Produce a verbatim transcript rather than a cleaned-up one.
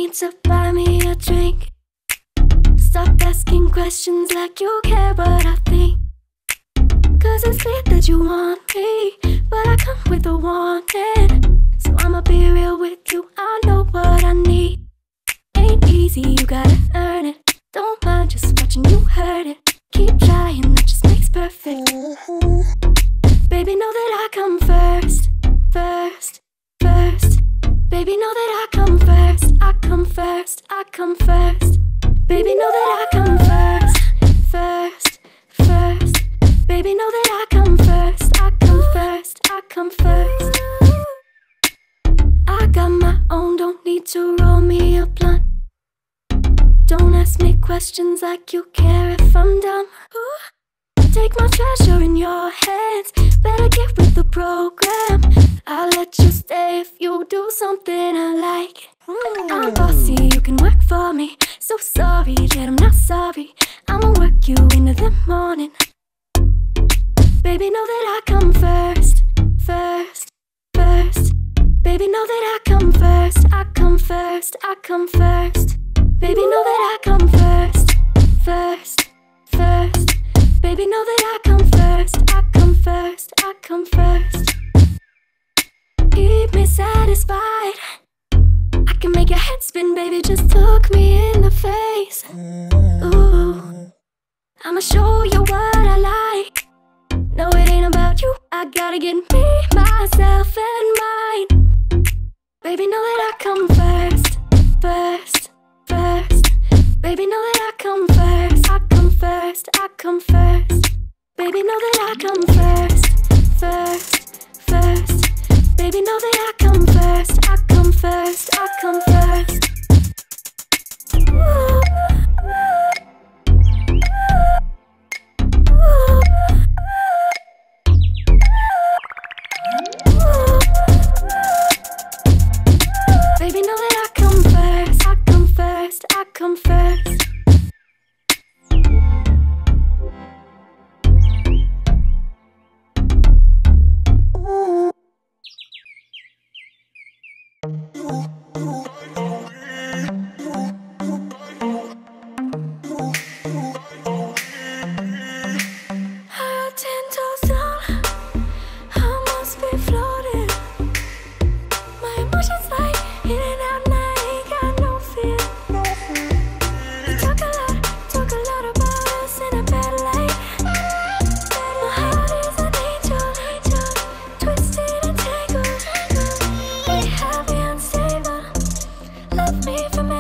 need to buy me a drink. Stop asking questions like you care what I think. Cause it's clear that you want me, but I come with a warning. So I'ma be real with you, I know what I need. Ain't easy, you gotta earn it. Don't mind just watching you hurt it. Keep trying, that just makes perfect. Baby, know that I come first, first, first. Baby, know that I come first, I come first, I come first. Baby, know that I come first, first, first. Baby, know that I come first, I come first, I come first. I got my own, don't need to roll me a blunt. Don't ask me questions like you care if I'm dumb. Take my treasure in your hands, better get with the program. I'll let you stay if you do something I like. I'm bossy, you can work for me. So sorry that I'm not sorry. I'ma work you into the morning. Baby, know that I come first, first, first. Baby, know that I come first, I come first, I come first. Baby, know that I come first, first, first. Baby, know that I come first, I come first, I come first. Keep me satisfied. I can make your head spin, baby, just look me in the face. Ooh, I'ma show you what I like. No, it ain't about you, I gotta get me, myself, and mine. Baby, know that I come first, first, first. Baby, know that I come first, I come first, I come first. Baby, know that I come first, first, first. Baby, know that I come first, I come first, I come first. Ooh. Baby, know that I come first, I come first, I come first. Love me for me.